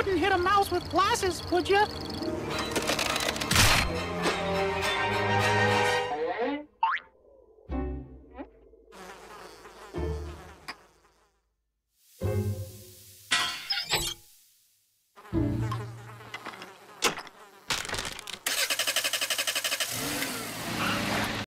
wouldn't hit a mouse with glasses, would you?